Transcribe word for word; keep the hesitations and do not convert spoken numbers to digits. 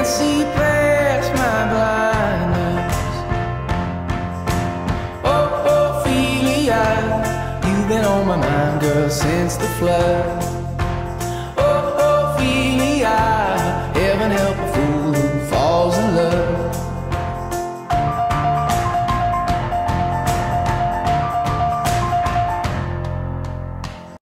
can't see past my blindness. Oh, Ophelia, you've been on my mind, girl, since the flood.